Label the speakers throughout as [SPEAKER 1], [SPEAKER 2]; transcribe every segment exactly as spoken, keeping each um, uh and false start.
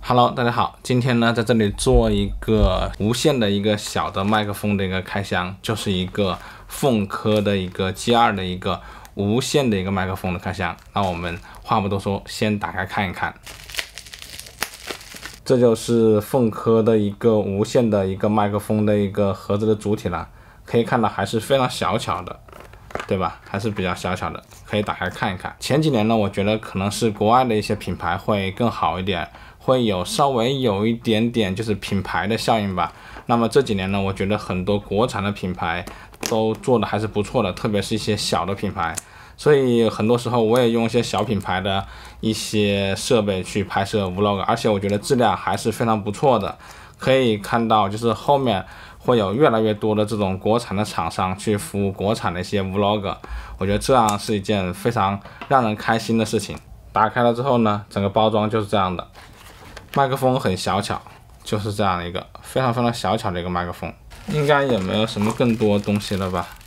[SPEAKER 1] Hello， 大家好，今天呢在这里做一个无线的一个小的麦克风的一个开箱，就是一个凤科的一个 G 二 的一个无线的一个麦克风的开箱。那我们话不多说，先打开看一看。这就是凤科的一个无线的一个麦克风的一个盒子的主体了，可以看到还是非常小巧的，对吧？还是比较小巧的，可以打开看一看。前几年呢，我觉得可能是国外的一些品牌会更好一点，会有稍微有一点点就是品牌的效应吧。那么这几年呢，我觉得很多国产的品牌都做的还是不错的，特别是一些小的品牌。所以很多时候我也用一些小品牌的一些设备去拍摄 vlog， 而且我觉得质量还是非常不错的。可以看到，就是后面会有越来越多的这种国产的厂商去服务国产的一些 vlog， 我觉得这样是一件非常让人开心的事情。打开了之后呢，整个包装就是这样的，麦克风很小巧，就是这样一个非常非常小巧的一个麦克风，应该也没有什么更多东西了吧。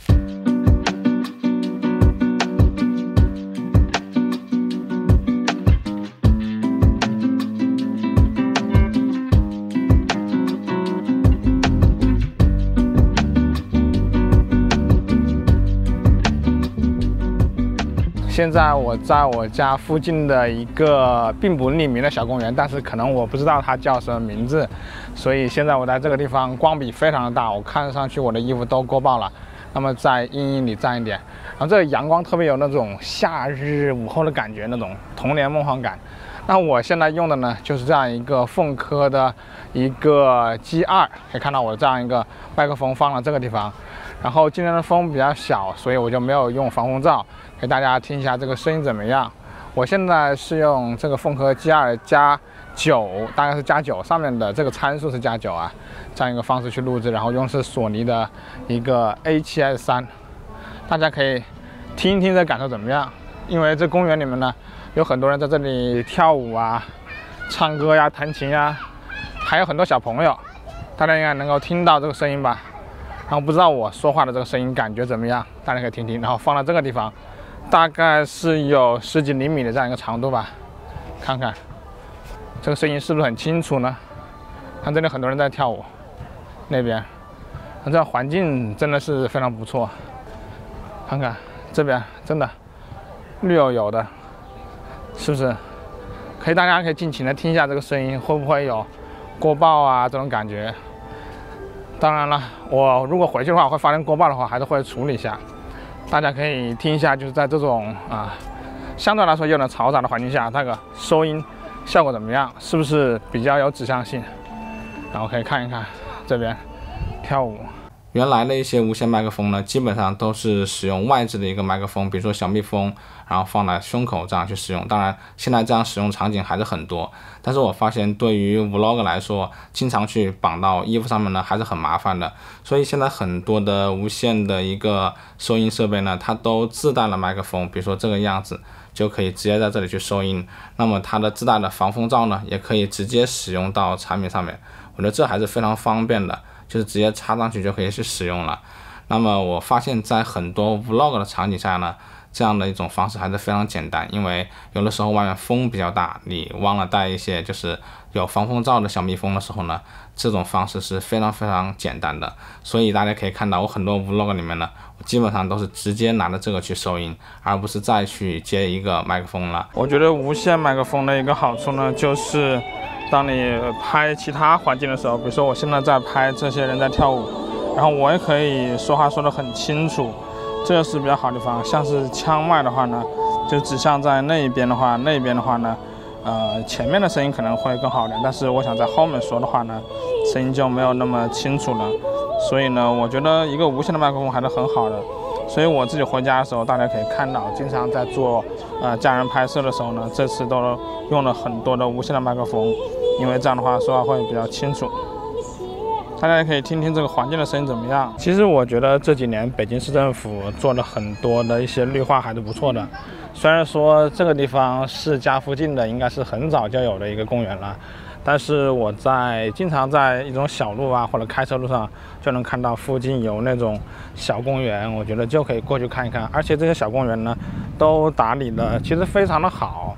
[SPEAKER 1] 现在我在我家附近的一个并不匿名的小公园，但是可能我不知道它叫什么名字，所以现在我在这个地方光比非常的大，我看上去我的衣服都过曝了。那么在阴影里站一点，然后这个阳光特别有那种夏日午后的感觉，那种童年梦幻感。那我现在用的呢，就是这样一个凤科的一个 G 二， 可以看到我这样一个麦克风放了这个地方。然后今天的风比较小，所以我就没有用防风罩，给大家听一下这个声音怎么样。我现在是用这个凤科 G 二 加九，大概是加九，上面的这个参数是加九啊，这样一个方式去录制，然后用是索尼的一个 A 七 S 三， 大家可以听一听这感受怎么样。因为这公园里面呢，有很多人在这里跳舞啊、唱歌呀、弹琴呀，还有很多小朋友，大家应该能够听到这个声音吧。然后不知道我说话的这个声音感觉怎么样，大家可以听听。然后放到这个地方，大概是有十几厘米的这样一个长度吧，看看这个声音是不是很清楚呢？看这里很多人在跳舞，那边，这样环境真的是非常不错。看看这边真的绿油油的，是不是？可以，大家可以尽情的听一下这个声音，会不会有过曝啊这种感觉？当然了，我如果回去的话会发生过曝的话，还是会处理一下。大家可以听一下，就是在这种啊相对来说有点嘈杂的环境下，那个收音效果怎么样？是不是比较有指向性？然后可以看一看这边跳舞。原来的一些无线麦克风呢，基本上都是使用外置的一个麦克风，比如说小蜜蜂，然后放在胸口这样去使用。当然，现在这样使用场景还是很多，但是我发现对于 vlog 来说，经常去绑到衣服上面呢，还是很麻烦的。所以现在很多的无线的一个收音设备呢，它都自带了麦克风，比如说这个样子，就可以直接在这里去收音。那么它的自带的防风罩呢，也可以直接使用到产品上面。我觉得这还是非常方便的。就是直接插上去就可以去使用了。那么我发现在很多 vlog 的场景下呢，这样的一种方式还是非常简单，因为有的时候外面风比较大，你忘了带一些就是有防风罩的小蜜蜂的时候呢，这种方式是非常非常简单的。所以大家可以看到我很多 vlog 里面呢，我基本上都是直接拿着这个去收音，而不是再去接一个麦克风了。我觉得无线麦克风的一个好处呢，就是当你拍其他环境的时候，比如说我现在在拍这些人在跳舞，然后我也可以说话说得很清楚，这个是比较好的地方。像是腔麦的话呢，就指向在那一边的话，那边的话呢，呃，前面的声音可能会更好一点，但是我想在后面说的话呢，声音就没有那么清楚了。所以呢，我觉得一个无线的麦克风还是很好的。所以我自己回家的时候，大家可以看到，经常在做呃家人拍摄的时候呢，这次都用了很多的无线的麦克风，因为这样的话说话会比较清楚。大家也可以听听这个环境的声音怎么样。其实我觉得这几年北京市政府做了很多的一些绿化还是不错的。虽然说这个地方是家附近的，应该是很早就有的一个公园了，但是我在经常在一种小路啊或者开车路上就能看到附近有那种小公园，我觉得就可以过去看一看。而且这些小公园呢都打理的其实非常的好，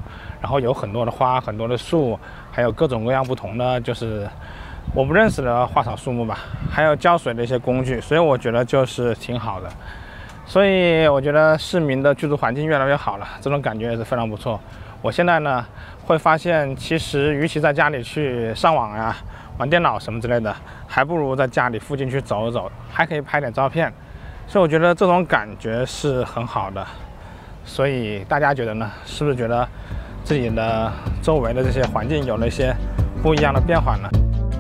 [SPEAKER 1] 然后有很多的花，很多的树，还有各种各样不同的就是我不认识的花草树木吧，还有浇水的一些工具，所以我觉得就是挺好的。所以我觉得市民的居住环境越来越好了，这种感觉也是非常不错。我现在呢会发现，其实与其在家里去上网呀、玩电脑什么之类的，还不如在家里附近去走走，还可以拍点照片。所以我觉得这种感觉是很好的。所以大家觉得呢？是不是觉得自己的周围的这些环境有了一些不一样的变化呢？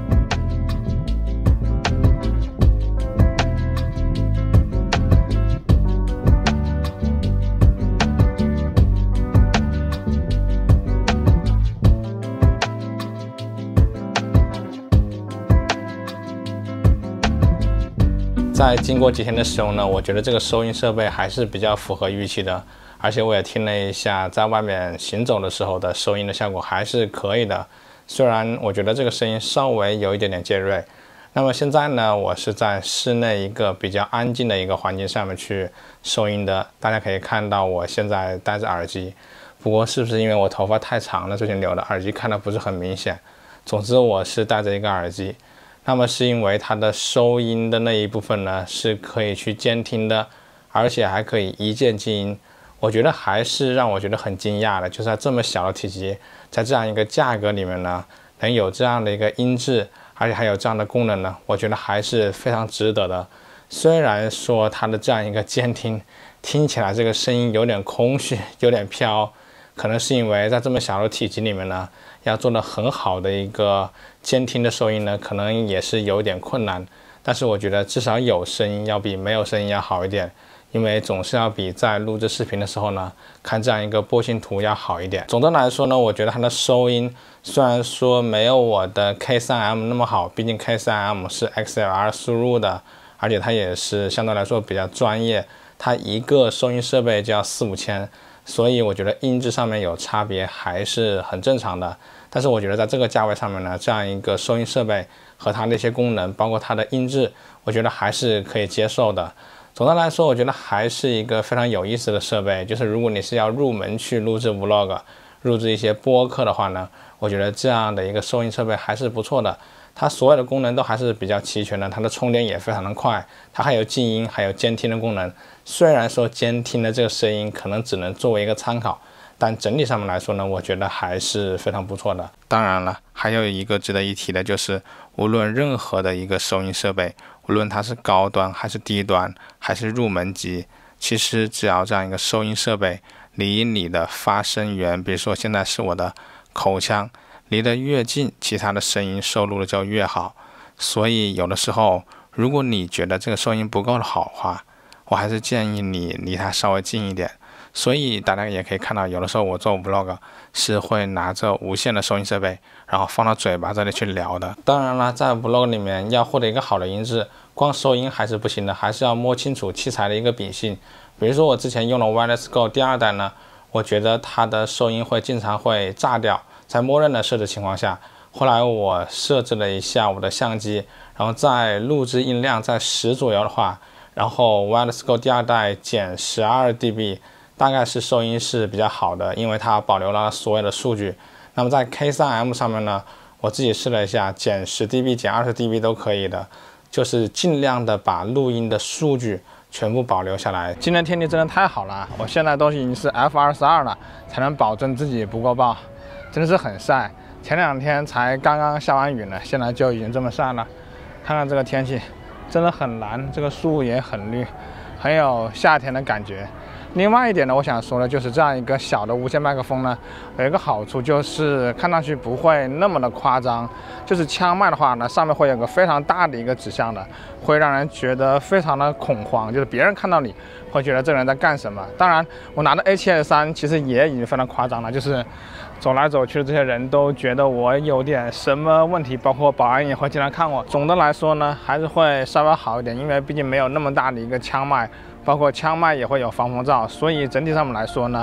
[SPEAKER 1] 在经过几天的使用呢，我觉得这个收音设备还是比较符合预期的，而且我也听了一下，在外面行走的时候的收音的效果还是可以的。虽然我觉得这个声音稍微有一点点尖锐。那么现在呢，我是在室内一个比较安静的一个环境上面去收音的。大家可以看到我现在戴着耳机，不过是不是因为我头发太长了，最近留的耳机看得不是很明显。总之我是戴着一个耳机。那么是因为它的收音的那一部分呢是可以去监听的，而且还可以一键静音。我觉得还是让我觉得很惊讶的，就是在这么小的体积，在这样一个价格里面呢，能有这样的一个音质，而且还有这样的功能呢，我觉得还是非常值得的。虽然说它的这样一个监听听起来这个声音有点空虚，有点飘，可能是因为在这么小的体积里面呢，要做的很好的一个监听的收音呢，可能也是有点困难。但是我觉得至少有声音要比没有声音要好一点，因为总是要比在录制视频的时候呢，看这样一个波形图要好一点。总的来说呢，我觉得它的收音虽然说没有我的 K 三 M 那么好，毕竟 K 三 M 是 X L R 输入的，而且它也是相对来说比较专业，它一个收音设备就要四五千。所以我觉得音质上面有差别还是很正常的，但是我觉得在这个价位上面呢，这样一个收音设备和它的一些功能，包括它的音质，我觉得还是可以接受的。总的来说，我觉得还是一个非常有意思的设备，就是如果你是要入门去录制 vlog、录制一些播客的话呢，我觉得这样的一个收音设备还是不错的。它所有的功能都还是比较齐全的，它的充电也非常的快，它还有静音，还有监听的功能。虽然说监听的这个声音可能只能作为一个参考，但整体上面来说呢，我觉得还是非常不错的。当然了，还有一个值得一提的就是，无论任何的一个收音设备，无论它是高端还是低端还是入门级，其实只要这样一个收音设备离你的发声源，比如说现在是我的口腔，离得越近，其他的声音收录的就越好。所以有的时候，如果你觉得这个收音不够的好话，我还是建议你离它稍微近一点。所以大家也可以看到，有的时候我做 vlog 是会拿着无线的收音设备，然后放到嘴巴这里去聊的。当然了，在 vlog 里面要获得一个好的音质，光收音还是不行的，还是要摸清楚器材的一个秉性。比如说我之前用了 Wireless Go 第二代呢，我觉得它的收音会经常会炸掉，在默认的设置情况下，后来我设置了一下我的相机，然后在录制音量在十左右的话，然后 Wireless Go 第二代减 十二 D B， 大概是收音是比较好的，因为它保留了所有的数据。那么在 K 三 M 上面呢，我自己试了一下，减 十 D B 减 二十 D B 都可以的，就是尽量的把录音的数据全部保留下来。今天天气真的太好了，我现在都已经是 F 二十二 了，才能保证自己不过曝，真的是很晒。前两天才刚刚下完雨呢，现在就已经这么晒了。看看这个天气，真的很蓝，这个树也很绿，很有夏天的感觉。另外一点呢，我想说的就是这样一个小的无线麦克风呢，有一个好处就是看上去不会那么的夸张。就是枪麦的话呢，上面会有个非常大的一个指向的，会让人觉得非常的恐慌，就是别人看到你会觉得这个人在干什么。当然，我拿的 A 七 S 三其实也已经非常夸张了，就是走来走去的这些人都觉得我有点什么问题，包括保安也会经常看我。总的来说呢，还是会稍微好一点，因为毕竟没有那么大的一个枪麦。包括枪麦也会有防风罩，所以整体上面来说呢，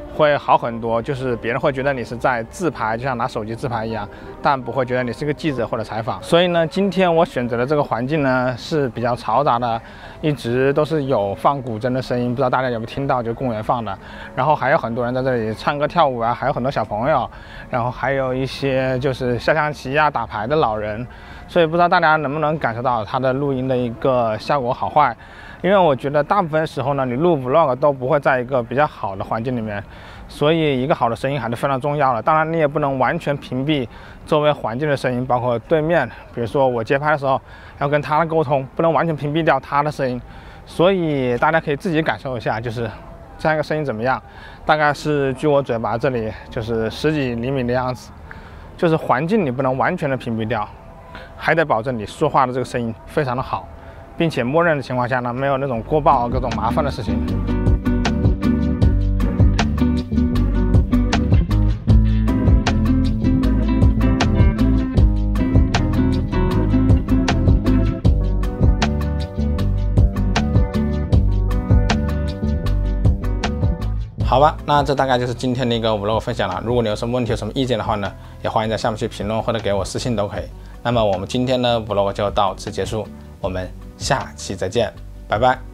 [SPEAKER 1] 会好很多，就是别人会觉得你是在自拍，就像拿手机自拍一样，但不会觉得你是个记者或者采访。所以呢，今天我选择的这个环境呢是比较嘈杂的，一直都是有放古筝的声音，不知道大家有没有听到？就公园放的，然后还有很多人在这里唱歌跳舞啊，还有很多小朋友，然后还有一些就是下象棋啊、打牌的老人，所以不知道大家能不能感受到它的录音的一个效果好坏。因为我觉得大部分时候呢，你录 vlog 都不会在一个比较好的环境里面，所以一个好的声音还是非常重要的。当然，你也不能完全屏蔽周围环境的声音，包括对面，比如说我街拍的时候要跟他沟通，不能完全屏蔽掉他的声音。所以大家可以自己感受一下，就是这样一个声音怎么样？大概是距我嘴巴这里就是十几厘米的样子，就是环境你不能完全的屏蔽掉，还得保证你说话的这个声音非常的好。并且默认的情况下呢，没有那种过曝各种麻烦的事情。好吧，那这大概就是今天的一个 vlog 分享了。如果你有什么问题、有什么意见的话呢，也欢迎在下面去评论或者给我私信都可以。那么我们今天的 vlog 就到此结束，我们下期再见，拜拜。